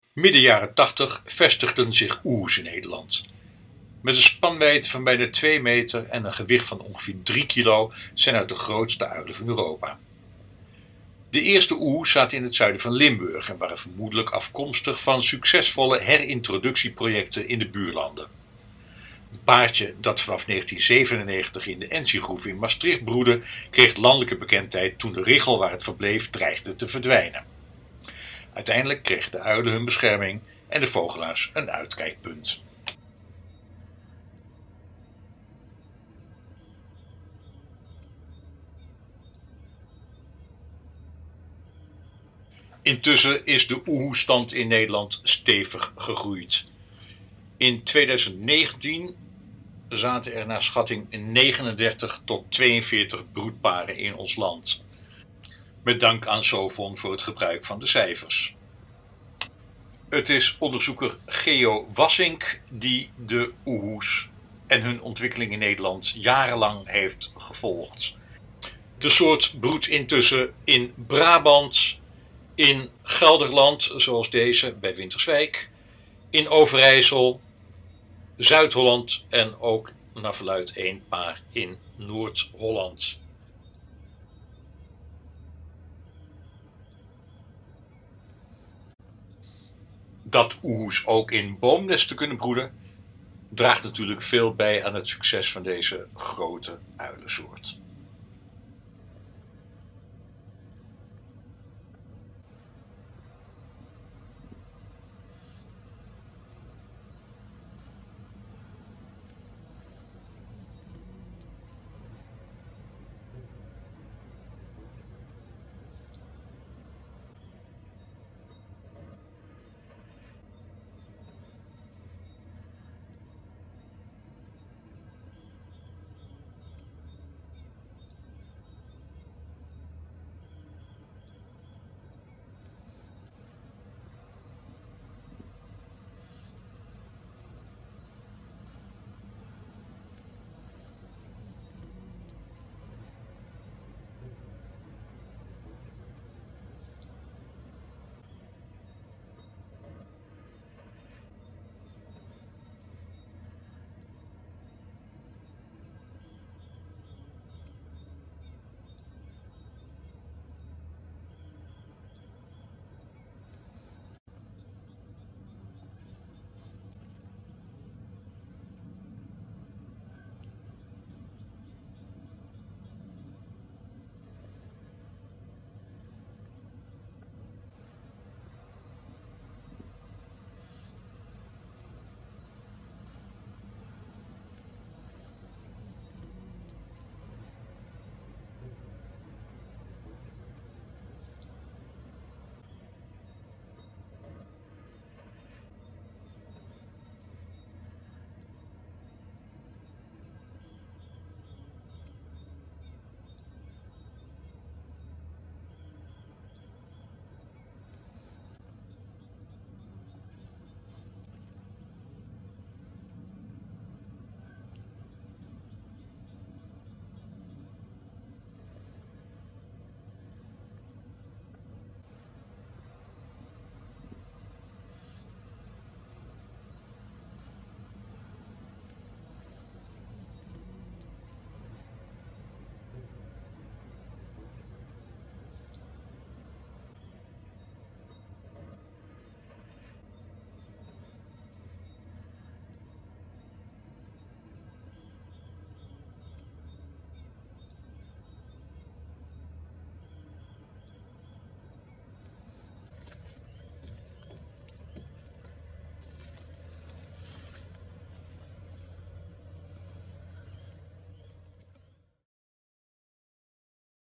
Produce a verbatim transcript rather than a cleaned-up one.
Midden jaren tachtig vestigden zich oehoes in Nederland. Met een spanwijdte van bijna twee meter en een gewicht van ongeveer drie kilo zijn het de grootste uilen van Europa. De eerste oehoes zaten in het zuiden van Limburg en waren vermoedelijk afkomstig van succesvolle herintroductieprojecten in de buurlanden. Een paartje dat vanaf negentien zevenennegentig in de Enschiegroef in Maastricht broedde, kreeg landelijke bekendheid toen de richel waar het verbleef dreigde te verdwijnen. Uiteindelijk kregen de uilen hun bescherming en de vogelaars een uitkijkpunt. Intussen is de oehoestand in Nederland stevig gegroeid. In tweeduizend negentien zaten er naar schatting negenendertig tot tweeënveertig broedparen in ons land. Met dank aan Sovon voor het gebruik van de cijfers. Het is onderzoeker Geo Wassink die de oehoes en hun ontwikkeling in Nederland jarenlang heeft gevolgd. De soort broedt intussen in Brabant, in Gelderland, zoals deze bij Winterswijk, in Overijssel, Zuid-Holland en ook naar verluidt één paar in Noord-Holland. Dat oehoes ook in boomnesten kunnen broeden, draagt natuurlijk veel bij aan het succes van deze grote uilensoort.